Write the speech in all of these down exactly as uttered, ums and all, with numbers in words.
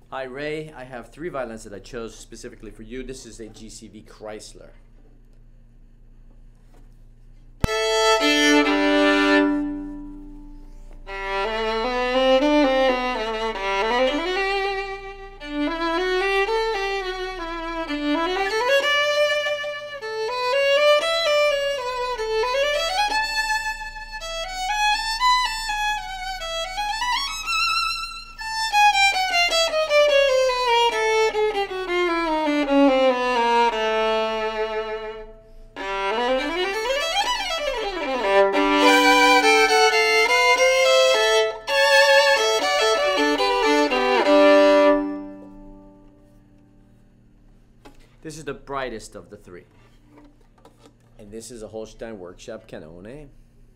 Hi Ray, I have three violins that I chose specifically for you. This is a G C V Kreisler. This is the brightest of the three. And this is a Holstein Workshop Cannone.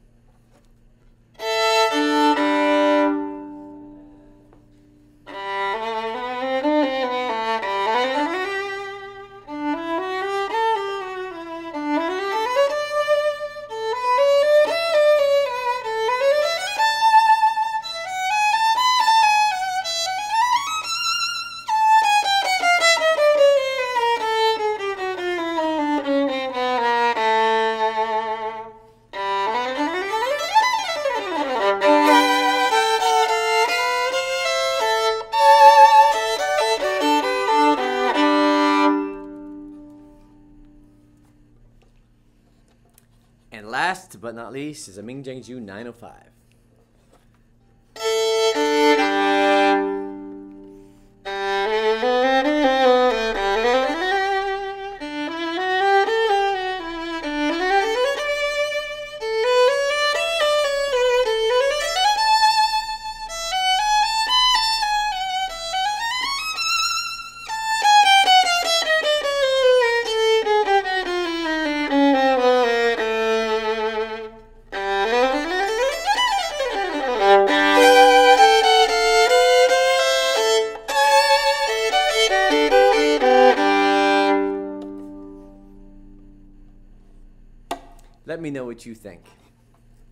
And last but not least is a M J Z nine oh five. Let me know what you think.